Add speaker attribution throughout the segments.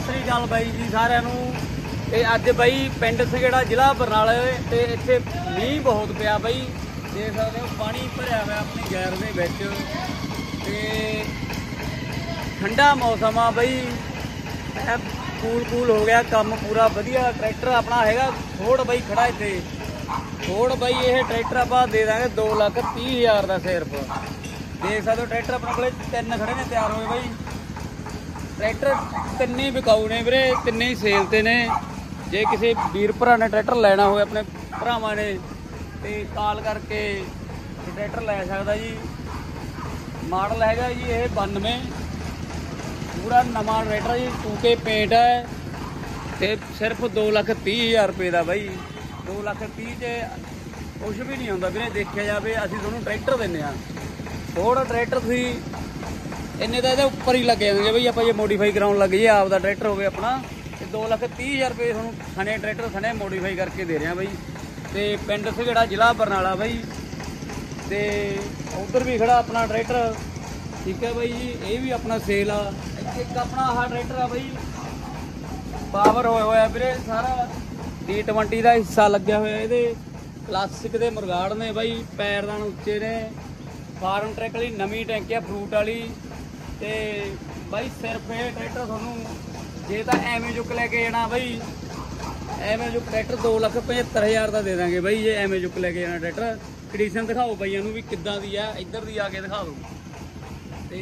Speaker 1: ਸ੍ਰੀ ਅਕਾਲ ਬਾਈ ਜੀ ਸਾਰਿਆਂ ਨੂੰ। ਤੇ ਅੱਜ ਬਾਈ ਪਿੰਡ ਸੰਘੇੜਾ ਜ਼ਿਲ੍ਹਾ ਬਰਨਾਲਾ ਤੇ ਇੱਥੇ ਮੀਂਹ ਬਹੁਤ ਪਿਆ ਬਾਈ, ਦੇਖ ਸਕਦੇ ਹੋ ਪਾਣੀ ਭਰਿਆ ਹੋਇਆ ਆਪਣੀ ਗੈਰ ਦੇ ਵਿੱਚ ਤੇ ਠੰਡਾ मौसम आ बई, कूल हो गया काम पूरा वधिया। ट्रैक्टर अपना हैगा थोड़ बई खड़ा इत्थे थोड़ बई, ये ट्रैक्टर आप दे देंगे 2,30,000 का सिर्फ। देख सकते हो ट्रैक्टर अपने को तीन खड़े ने तैयार होए बई। ट्रैक्टर तिन्ने विकाऊ ने वीरे, तिन्ने ही सेल ते ने। जे किसी वीर भरा ने ट्रैक्टर लैना हो अपने भरावां ने ते कॉल करके ट्रैक्टर लै सकदा जी। मॉडल हैगा जी ये 92, पूरा नवा ट्रैक्टर जी, 2K पेंट है ते सिर्फ 2,30,000 रुपये का बई। 2,30,000 च कुछ भी नहीं आता वीरे, देखा जाए असीं तुहानूं ट्रैक्टर दिंदे आ। थोड़ा ट्रैक्टर तुसीं इन्ने तो ये उपर ही लग जाएंगे बई, आप जे मोडीफाई कराउण लग जाइए आपका ट्रैक्टर होवे अपना ते 2,30,000 रुपये तुहानूं सने ट्रैक्टर सने मोडीफाई करके दे रहे हैं बई। ते पिंड संघेड़ा जिला बरनाला बई। ते उधर भी खड़ा अपना ट्रैक्टर, ठीक है बई जी, ये भी अपना सेल आ। एक अपना आह ट्रैक्टर आ बई, पावर होया होया वीरे सारा D20 का हिस्सा लग्या होया ये। क्लासिक के मुरगाड़ ने बई, पैरदान उच्चे ने। फार्म ट्रैक वाली नवी टैंकी आ फ्रूट वाली। ते बई सिर्फ ये ट्रैक्टर थानू जे तो एवें चुक लैके जाना बई, एवें चुक ट्रैक्टर 2,75,000 का दे देंगे बई। जे एवें चुक लैके जाना ट्रैक्टर, कंडीशन दिखाओ बईया भी किदा दी है, इधर दी आके दिखा दो। ते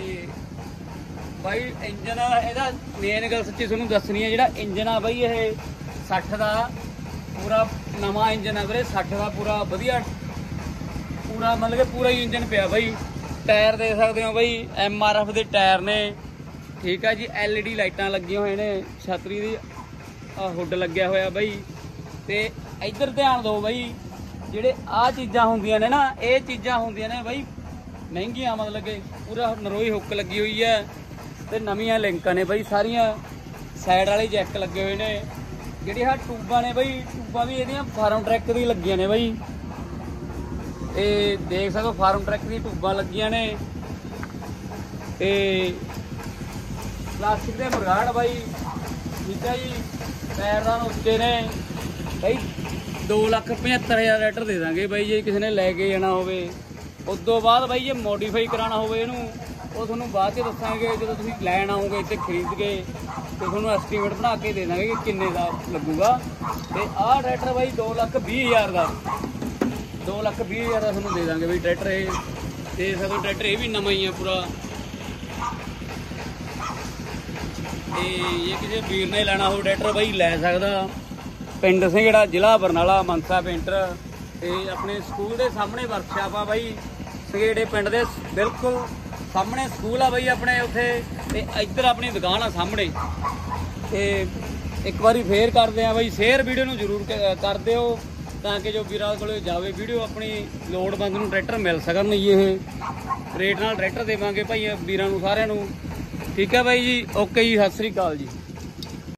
Speaker 1: बई इंजन ਇਹਦਾ मेन गल सच्ची ਤੁਹਾਨੂੰ ਦੱਸਣੀ है, ਜਿਹੜਾ इंजन आ बई ये 60 का पूरा नवा इंजन है वीरे। 60 का पूरा वधिया, पूरा मतलब कि पूरा ही इंजन पिया बई। टायर देख सकते हो बई, MRF के टायर ने, ठीक है जी। LED लाइटां लगियां हुई ने, छतरी की हुड लग्या होया बई। ते इधर ध्यान दो बई, ਜਿਹੜੇ आ चीज़ां होंदियां ने ना, ये चीज़ां होंदियां ने बई महंगियां, मतलब कि पूरा नरोई हुक लगी हुई है ते नवीं लिंक ने बई सारिया। साइड वाले जैक लगे हुए ने, जिहड़ी आ ट्यूबां ने बई, ट्यूबां भी इहदियां फार्म ट्रैक दी लगियां ने बई। ते देख सकते हो फार्म ट्रैक दी ट्यूबां लगियां ने ते प्लास्टिक दे मुरगाड़ बई, ठीक है जी। पैरदान उच्चे ने बई। 2,75,000 ट्रैक्टर दे देंगे बई जे किसी ने लैके जाना होवे। उस तो बाद बई जे मॉडिफाई कराना होवे इहनूं, वो तुहानूं बाद च दस्सांगे जो तुसीं लैण आओगे इत्थे खरीद के, तो तुहानूं एस्टीमेट बना के दे देंगे कि किन्ने का लगूगा। ते आह ट्रैक्टर बई 2,20,000 का, 2,20,000 का तुहानूं दे देंगे बई ट्रैक्टर। ये सब ट्रैक्टर ये भी नवा ही है पूरा। ते ये किसी वीर ने लैना हो ट्रैक्टर बई लै सकदा। पिंड संघेड़ा जिला बरनाला, मनसा पेंटर। ते अपने स्कूल के सामने वर्कशाप आ बई, संघेड़े पिंड के बिल्कुल सामने स्कूल आ बई अपने उत्थे। ते इधर अपनी दुकान आ सामने। ते एक बारी फेर करते हैं बई शेयर वीडियो नूं जरूर कर दिओ, ताकि जो वीरां कोल जावे वीडियो अपनी लोड़वंद नूं ट्रैक्टर मिल सकन। ये रेट नाल ट्रैक्टर देवांगे भाई वीरां नूं सारिआं नूं, ठीक है बाई जी। ओके जी, सत श्री अकाल जी।